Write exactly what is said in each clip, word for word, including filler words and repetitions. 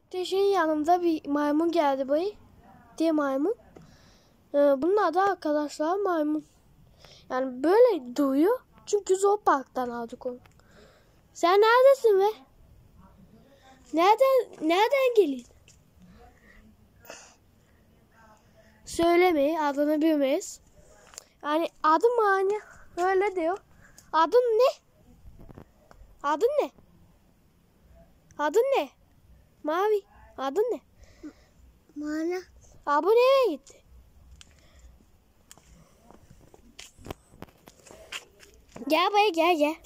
De şeyin yanımda bir maymun geldi bayı. Diye maymun. Ee, bunun adı arkadaşlar maymun. Yani böyle duyuyor. Çünkü zooparktan aldık onu. Sen neredesin be? Nereden nereden geliyorsun? Söylemeyi, adını bilmeyiz. Yani adım hani öyle diyor. Adın ne? Adın ne? Adın ne? Mavi. Adın ne? Mana. Abi nereye gitti? Gel buraya gel gel.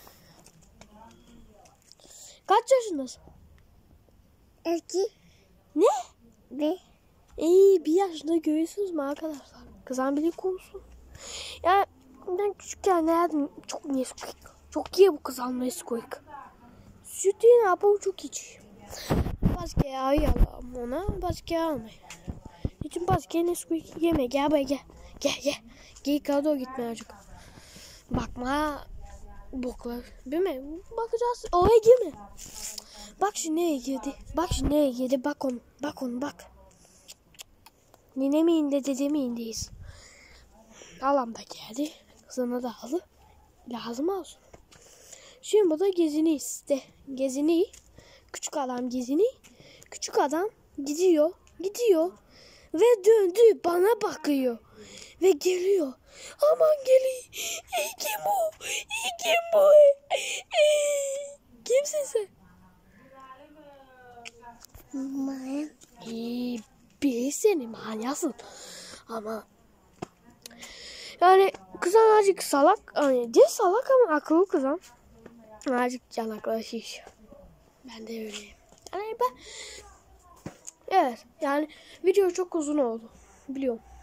Kaç yaşındasın? İki. Ne? Bir. İyi bir yaşında görüyorsunuz mu arkadaşlar? Kızan bile konuşsun. Ya ben küçükken ne yedim? Çok Nesquik. Çok iyi bu kızan Nesquik. Süt yine yapalım çok iç. Başka yağı yalalım ona. Başka yağı almayın. Hiç başka Nesquik yeme. Gel buraya gel. Gel gel. Gel kadar gitme çocuk. Bakma. Boklar. Değil mi? Bakacağız. Oraya girme. Bak şimdi nereye girdi. Bak şimdi nereye girdi. Bak onu. Bak onu bak. Nine mi indi dede mi indiyiz. Alam da geldi. Kızına da alı. Lazım olsun. Şimdi bu da gezini iste. Gezini. Küçük adam gezini. Küçük adam gidiyor. Gidiyor. Ve döndü bana bakıyor. Ve geliyor. Aman geliyor. İyi kim bu? İyi kim bu? Kimsin sen? Maya. İyi biri seni manyasın. Ama yani kızan azıcık salak. Hani değil salak ama akıllı kızan. Azıcık yanakları şiş. Ben de öyleyim. Yani ben evet yani video çok uzun oldu. Biliyorum.